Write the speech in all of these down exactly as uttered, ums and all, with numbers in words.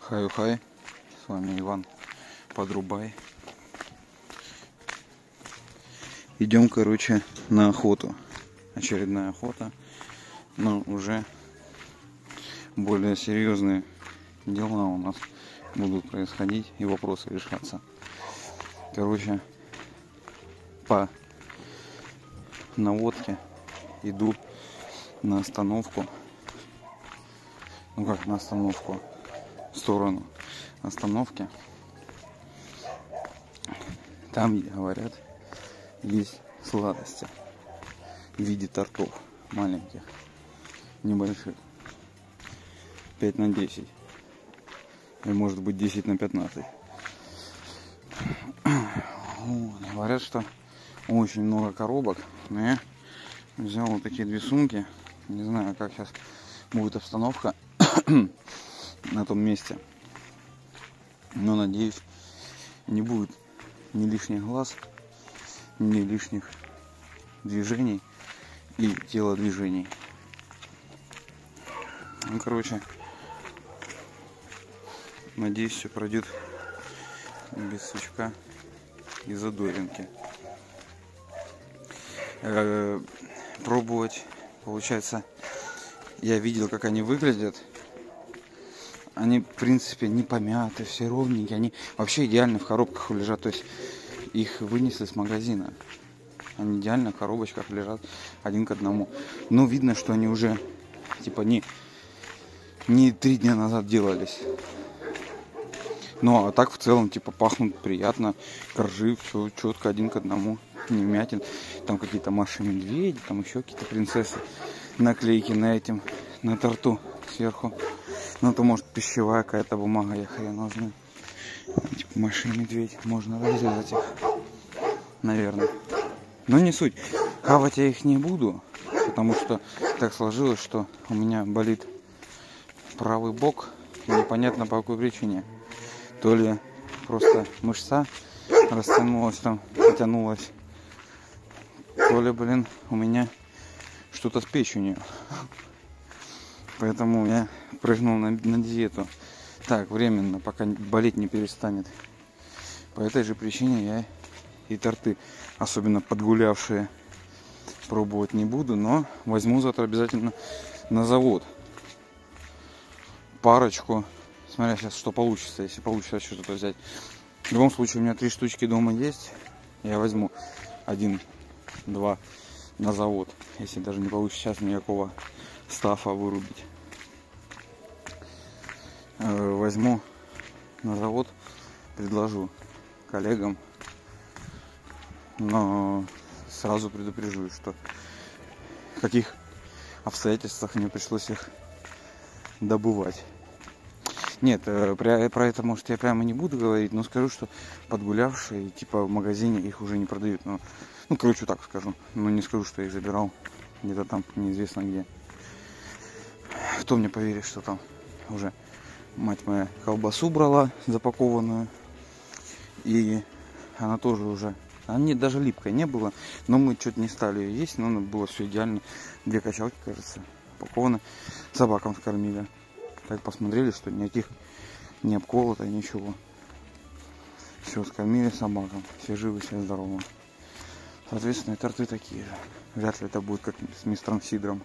Хай-хай, с вами Иван Подрубай. Идем, короче, на охоту. Очередная охота, но уже более серьезные дела у нас будут происходить и вопросы решаться. Короче, по наводке иду на остановку. Ну как на остановку? В сторону остановки. Там, говорят, есть сладости в виде тортов маленьких, небольших, пять на десять, и может быть десять на пятнадцать. Говорят, что очень много коробок, но я взял вот такие две сумки. Не знаю, как сейчас будет обстановка на том месте, но надеюсь, не будет ни лишних глаз, ни лишних движений и телодвижений. Ну, короче, надеюсь, все пройдет без сучка и задоринки. Э-э- пробовать, получается, я видел, как они выглядят. Они, в принципе, не помяты, все ровненькие. Они вообще идеально в коробках лежат. То есть их вынесли с магазина. Они идеально в коробочках лежат один к одному. Но видно, что они уже типа не, не три дня назад делались. Ну а так в целом типа пахнут приятно. Коржи, все четко один к одному. Не вмятин. Там какие-то Маши Медведи, там еще какие-то принцессы. Наклейки на этим, на торту сверху. Ну, то может пищевая какая-то бумага, я хрен знаю. Типа Маша и Медведь, можно разрезать их, наверное. Но не суть. Хавать я их не буду, потому что так сложилось, что у меня болит правый бок. И непонятно по какой причине. То ли просто мышца растянулась там, потянулась. То ли, блин, у меня что-то с печенью. Поэтому я прыгнул на, на диету. Так, временно, пока болеть не перестанет. По этой же причине я и торты, особенно подгулявшие, пробовать не буду. Но возьму завтра обязательно на завод парочку. Смотря сейчас, что получится, если получится что-то взять. В любом случае, у меня три штучки дома есть. Я возьму один-два на завод. Если даже не получится сейчас никакого стафа вырубить. Возьму на завод, предложу коллегам, но сразу предупрежу, что в каких обстоятельствах мне пришлось их добывать. Нет, про, про это, может, я прямо не буду говорить, но скажу, что подгулявшие, типа в магазине их уже не продают. Ну, ну короче, так скажу. Но не скажу, что я их забирал где-то там, неизвестно где. Кто мне поверит, что там уже мать моя колбасу брала запакованную, и она тоже уже, она не, даже липкой не было, но мы что-то не стали ее есть, но было все идеально. Две качалки, кажется, упакованы, собакам скормили. Так посмотрели, что никаких не обколото, ничего. Все, скормили собакам, все живы, все здоровы. Соответственно, и торты такие же. Вряд ли это будет как с мистером Сидром.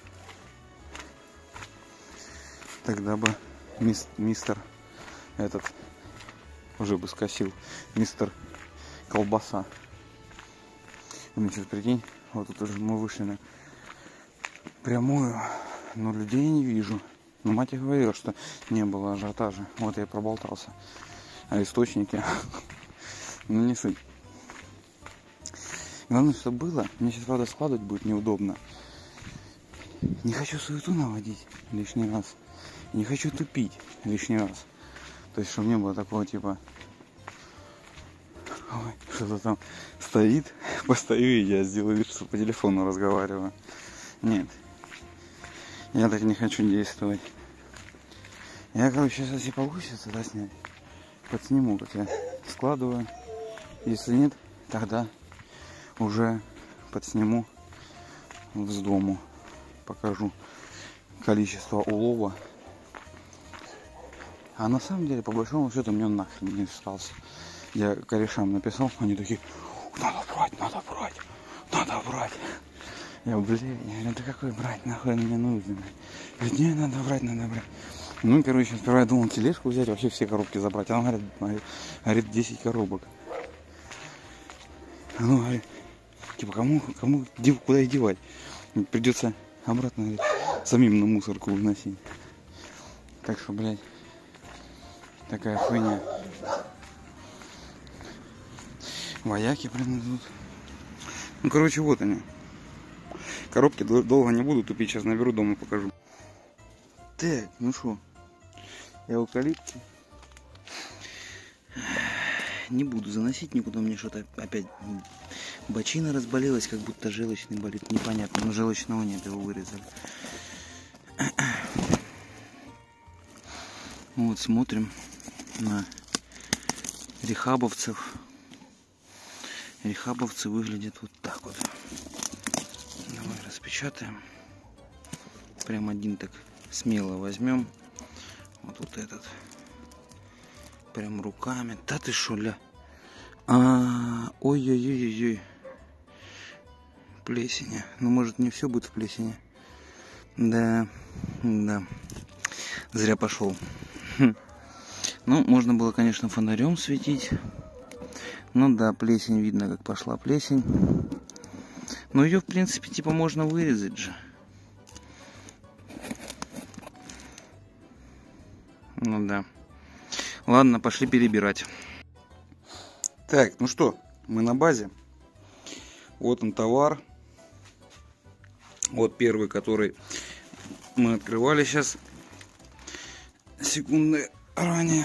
Тогда бы мис, мистер этот уже бы скосил. Мистер Колбаса. Ну сейчас прикинь, вот тут уже мы вышли на прямую, но людей не вижу. Но мать и говорила, что не было ажиотажа. Вот я и проболтался. А источники, ну не суть. Главное, что было. Мне сейчас, правда, складывать будет неудобно. Не хочу суету наводить лишний раз. Не хочу тупить лишний раз. То есть, чтобы не было такого типа, ой, что-то там стоит, постою и я сделаю вид, что по телефону разговариваю. Нет. Я так не хочу действовать. Я, короче, сейчас, если получится заснять, подсниму, как я складываю. Если нет, тогда уже подсниму с дому. Покажу количество улова. А на самом деле, по большому счету, мне он нахрен не остался. Я корешам написал, они такие: надо брать, надо брать, надо брать. Я, блин, я говорю, да какой брать, нахуй мне нужно? Говорит, не, надо брать, надо брать. Ну, короче, сперва я думал тележку взять, вообще все коробки забрать. А он говорит, говорит, говорит десять коробок. Ну, говорит, типа, кому, кому, куда их девать? Придется обратно, говорит, самим на мусорку выносить. Так что, блядь, такая хуйня. Вояки, блин, идут. Ну, короче, вот они. Коробки долго не буду тупить, сейчас наберу, дома покажу. Так, ну что, эвкалипты. Не буду заносить никуда, мне что-то опять бочина разболелась, как будто желчный болит. Непонятно, но желчного нет, его вырезали. Вот, смотрим на рехабовцев. Рехабовцы выглядят вот так вот. Давай распечатаем. Прям один так смело возьмем. Вот, вот этот. Прям руками. Да ты шо, ля? А, ой-ой-ой-ой. Плесень. Ну, может, не все будет в плесени. Да, да. Зря пошел. Хм. Ну, можно было, конечно, фонарем светить. Ну да, плесень, видно, как пошла плесень. Но ее, в принципе, типа можно вырезать же. Ну да. Ладно, пошли перебирать. Так, ну что, мы на базе. Вот он товар. Вот первый, который мы открывали сейчас секунды ранее.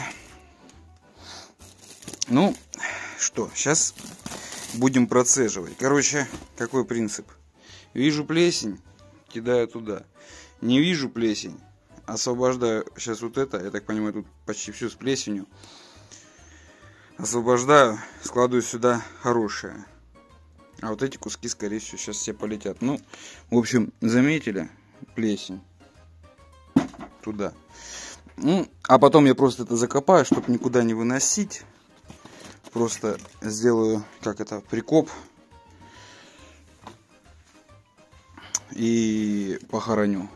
Ну, что, сейчас будем процеживать. Короче, какой принцип? Вижу плесень, кидаю туда. Не вижу плесень, освобождаю. Сейчас вот это, я так понимаю, тут почти все с плесенью. Освобождаю, складываю сюда хорошее. А вот эти куски, скорее всего, сейчас все полетят. Ну, в общем, заметили? Плесень. Туда. Ну, а потом я просто это закопаю, чтобы никуда не выносить. Просто сделаю, как это, прикоп. И похороню.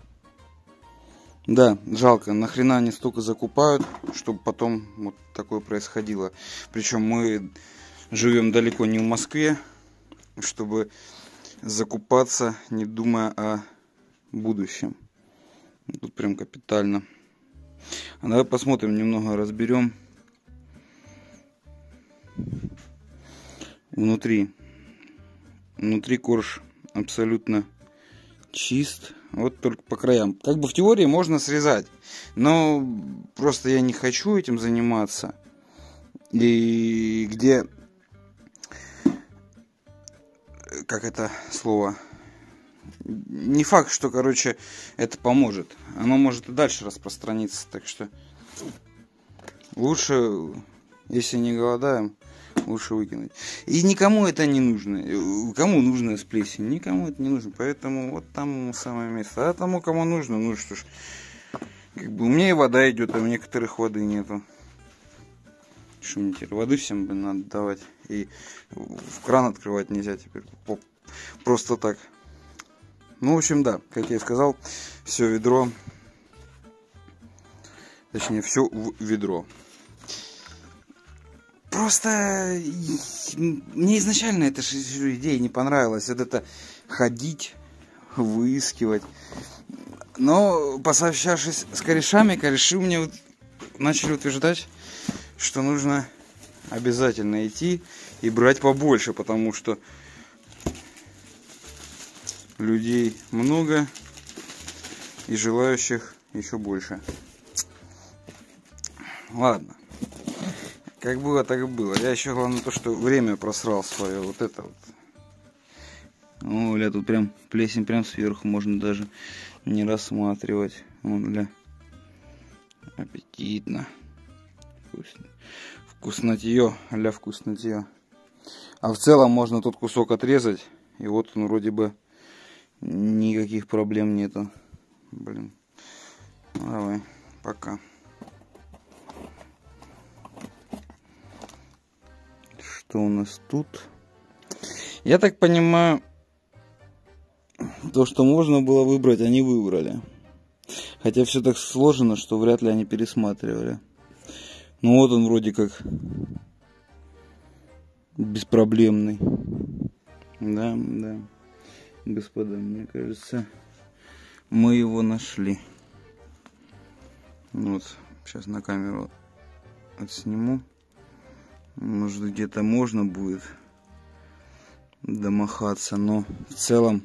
Да, жалко, нахрена они столько закупают, чтобы потом вот такое происходило. Причем мы живем далеко не в Москве, чтобы закупаться, не думая о будущем. Тут прям капитально. А давай посмотрим, немного разберем. Внутри. Внутри корж абсолютно чист. Вот только по краям. Как бы в теории можно срезать. Но просто я не хочу этим заниматься. И где... Как это слово? Не факт, что, короче, это поможет. Оно может и дальше распространиться. Так что лучше, если не голодаем, лучше выкинуть. И никому это не нужно. Кому нужно с плесень? Никому это не нужно. Поэтому вот там самое место. А тому, кому нужно, ну что ж. Как бы у меня и вода идет, а у некоторых воды нету. Что мне теперь? Воды всем бы надо давать. И в кран открывать нельзя теперь. Просто так. Ну, в общем, да, как я и сказал, все ведро. Точнее, все в ведро. Просто мне изначально эта идея не понравилась. Вот это ходить, выискивать. Но, посовещавшись с корешами, кореши мне вот начали утверждать, что нужно обязательно идти и брать побольше, потому что людей много и желающих еще больше. Ладно. Как было, так и было. Я еще, главное, то, что время просрал свое. Вот это вот. О, бля, тут прям плесень прям сверху. Можно даже не рассматривать. О, бля. Аппетитно. Вкусно. Вкуснотье. Ля вкуснотье. А в целом можно тут кусок отрезать. И вот он вроде бы никаких проблем нету. Блин. Ну, давай. Пока. Что у нас тут? Я так понимаю, то, что можно было выбрать, они выбрали. Хотя все так сложено, что вряд ли они пересматривали. Ну вот он вроде как беспроблемный. Да, да. Господа, мне кажется, мы его нашли. Вот, сейчас на камеру отсниму. Может, где-то можно будет домахаться, но в целом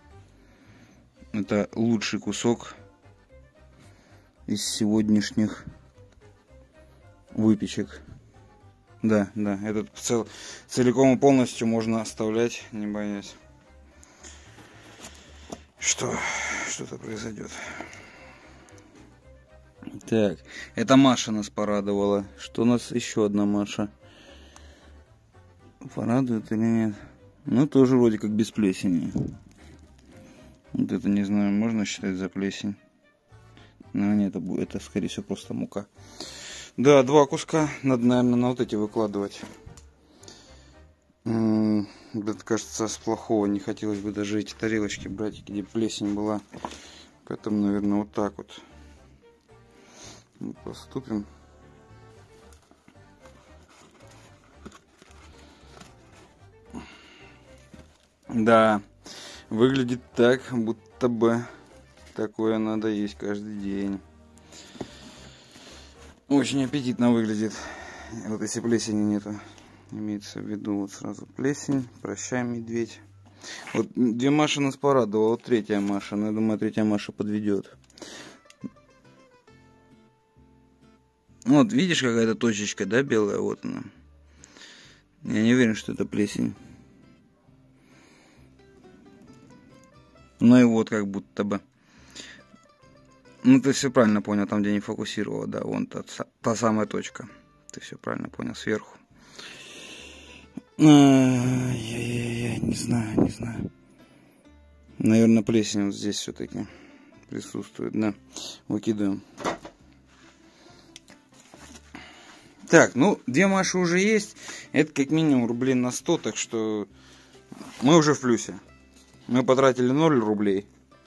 это лучший кусок из сегодняшних выпечек. Да, да, этот цел, целиком и полностью можно оставлять, не боясь, что что-то произойдет. Так, это Маша нас порадовала. Что у нас еще одна Маша? Порадует или нет? Ну, тоже вроде как без плесени. Вот это, не знаю, можно считать за плесень? Но нет, это, это скорее всего просто мука. Да, два куска. Надо, наверное, на вот эти выкладывать. Это, кажется, с плохого не хотелось бы даже эти тарелочки брать, где плесень была. Поэтому, наверное, вот так вот мы поступим. Да, выглядит так, будто бы такое надо есть каждый день. Очень аппетитно выглядит. Вот если плесени нету, имеется в виду вот сразу плесень. Прощай, медведь. Вот две Маши нас порадовала, вот третья Маша. Но я думаю, третья Маша подведет. Вот, видишь, какая-то точечка, да, белая? Вот она. Я не уверен, что это плесень. Ну и вот как будто бы. Ну ты все правильно понял, там где не фокусировала, да, вон та, та самая точка. Ты все правильно понял, сверху. Я не знаю, не знаю. Наверное, плесень вот здесь все-таки присутствует, да. Выкидываем. Так, ну, две Маши уже есть. Это как минимум рублей на сто, так что мы уже в плюсе. Мы потратили ноль рублей.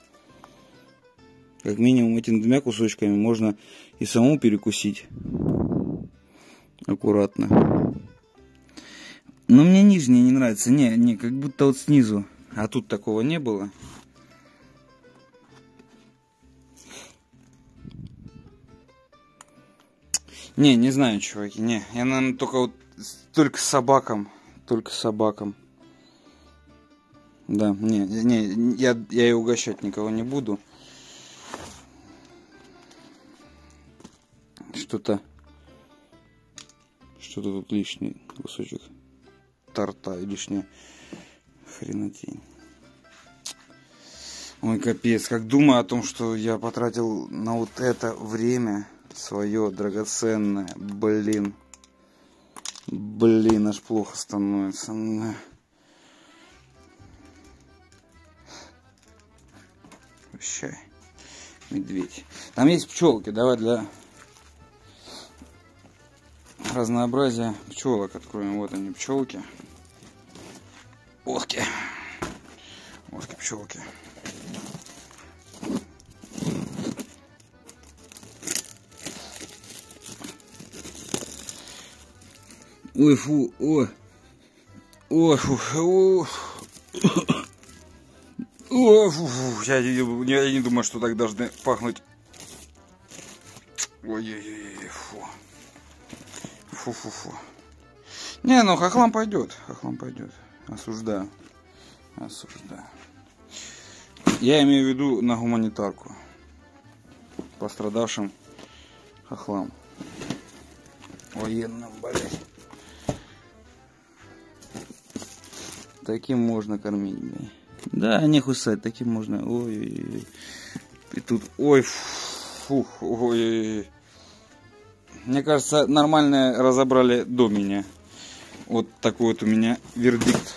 Как минимум этими двумя кусочками можно и самому перекусить. Аккуратно. Но мне нижняя не нравится. Не, не, как будто вот снизу. А тут такого не было. Не, не знаю, чуваки. Не, я, наверное, только вот только с собакам. Только с собакам. Да, не, не, я, я и угощать никого не буду. Что-то, что-то тут лишний кусочек торта и лишняя хренотень. Ой, капец, как думаю о том, что я потратил на вот это время свое драгоценное, блин. Блин, аж плохо становится. Вообще, медведь. Там есть пчелки, давай для разнообразия пчелок откроем. Вот они, пчелки. Отки. Отки, пчелки. Ой, фу, ой. Ой, фу, фу. Ой, фу, фу. Я, я, я не думаю, что так должны пахнуть. Ой-ой-ой, фу. Фу-фу-фу. Не, ну хохлам пойдет. Хохлам пойдет. Осуждаю. Осуждаю. Я имею в виду на гуманитарку. Пострадавшим хохлам. Военным, блядь. Таким можно кормить, блядь. Да, не хусать, таким можно. Ой-ой-ой. И тут, ой, фух, ой-ой-ой. Мне кажется, нормально разобрали до меня. Вот такой вот у меня вердикт.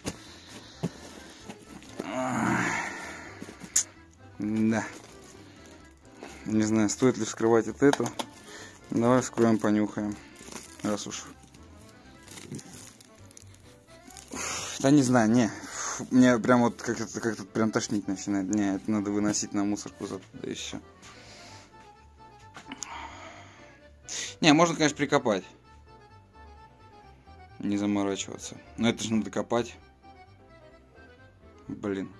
Да. Не знаю, стоит ли вскрывать вот эту. Давай вскроем, понюхаем. Раз уж. Да не знаю, не. Фу, мне прям вот как-то как прям тошнить начинает. Не, это надо выносить на мусорку оттуда еще. Не, можно, конечно, прикопать. Не заморачиваться. Но это же надо копать. Блин.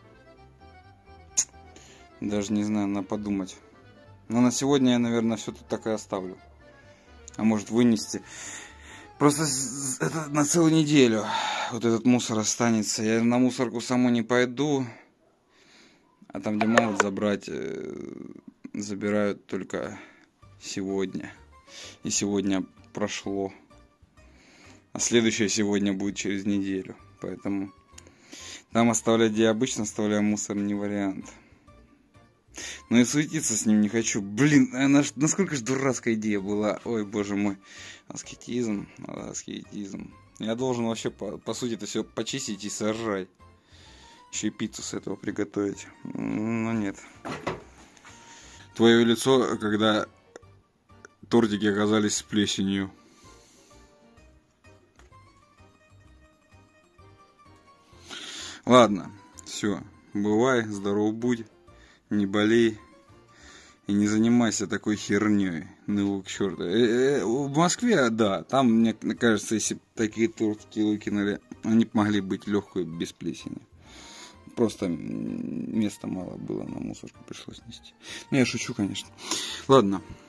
Даже не знаю, надо подумать. Но на сегодня я, наверное, все тут так и оставлю. А может вынести. Просто это на целую неделю вот этот мусор останется. Я на мусорку саму не пойду. А там, где могут забрать, забирают только сегодня. И сегодня прошло. А следующее сегодня будет через неделю. Поэтому там оставлять, где я обычно оставляю мусор, не вариант. Но и суетиться с ним не хочу. Блин, она ж, насколько же дурацкая идея была. Ой, боже мой. Аскетизм, аскетизм. Я должен вообще, по, по сути, это все почистить и сожрать. Еще и пиццу с этого приготовить. Но нет. Твое лицо, когда тортики оказались с плесенью. Ладно, все. Бывай, здоров будь. Не болей и не занимайся такой херней. Ну, к черту. В Москве, да, там, мне кажется, если бы такие тортики выкинули, они бы могли быть легкой, без плесени. Просто места мало было, на мусорку пришлось нести. Ну, я шучу, конечно. Ладно.